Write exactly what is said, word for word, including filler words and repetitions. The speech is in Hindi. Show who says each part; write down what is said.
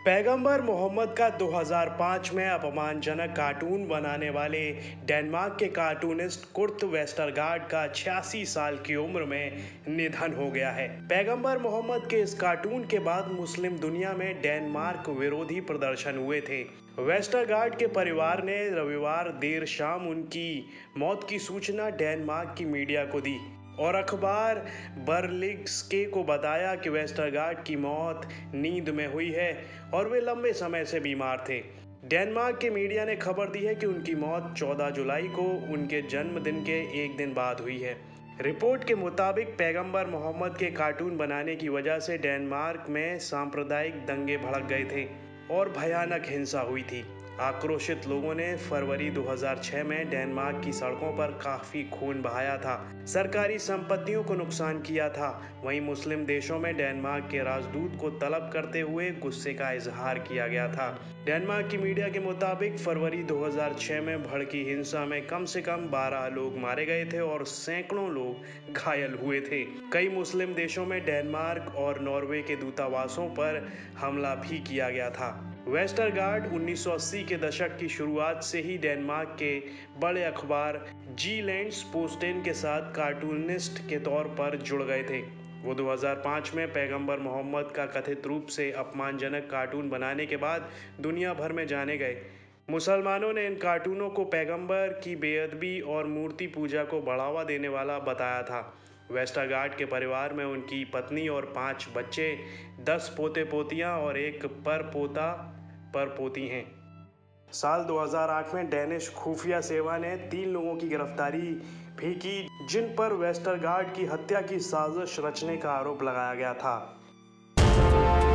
Speaker 1: पैगंबर मोहम्मद का दो हज़ार पाँच में अपमानजनक कार्टून बनाने वाले डेनमार्क के कार्टूनिस्ट कुर्ट वेस्टरगार्ड का छियासी साल की उम्र में निधन हो गया है। पैगंबर मोहम्मद के इस कार्टून के बाद मुस्लिम दुनिया में डेनमार्क विरोधी प्रदर्शन हुए थे। वेस्टरगार्ड के परिवार ने रविवार देर शाम उनकी मौत की सूचना डेनमार्क की मीडिया को दी और अखबार बर्लिंग्स्के को बताया कि वेस्टरगार्ड की मौत नींद में हुई है और वे लंबे समय से बीमार थे। डेनमार्क के मीडिया ने खबर दी है कि उनकी मौत चौदह जुलाई को उनके जन्मदिन के एक दिन बाद हुई है। रिपोर्ट के मुताबिक पैगंबर मोहम्मद के कार्टून बनाने की वजह से डेनमार्क में सांप्रदायिक दंगे भड़क गए थे और भयानक हिंसा हुई थी। आक्रोशित लोगों ने फरवरी दो हज़ार छह में डेनमार्क की सड़कों पर काफी खून बहाया था, सरकारी संपत्तियों को नुकसान किया था। वहीं मुस्लिम देशों में डेनमार्क के राजदूत को तलब करते हुए गुस्से का इजहार किया गया था। डेनमार्क की मीडिया के मुताबिक फरवरी दो हज़ार छह में भड़की हिंसा में कम से कम बारह लोग मारे गए थे और सैकड़ों लोग घायल हुए थे। कई मुस्लिम देशों में डेनमार्क और नॉर्वे के दूतावासों पर हमला भी किया गया था। वेस्टरगार्ड उन्नीस सौ अस्सी के दशक की शुरुआत से ही डेनमार्क के बड़े अखबार जीलैंड्स पोस्टेन के साथ कार्टूनिस्ट के तौर पर जुड़ गए थे। वो दो हज़ार पाँच में पैगंबर मोहम्मद का कथित रूप से अपमानजनक कार्टून बनाने के बाद दुनिया भर में जाने गए। मुसलमानों ने इन कार्टूनों को पैगंबर की बेअदबी और मूर्ति पूजा को बढ़ावा देने वाला बताया था। वेस्टरगार्ड के परिवार में उनकी पत्नी और पांच बच्चे, दस पोते पोतियां और एक परपोता परपोती हैं। साल दो हज़ार आठ में डेनिश खुफिया सेवा ने तीन लोगों की गिरफ्तारी भी की जिन पर वेस्टरगार्ड की हत्या की साजिश रचने का आरोप लगाया गया था।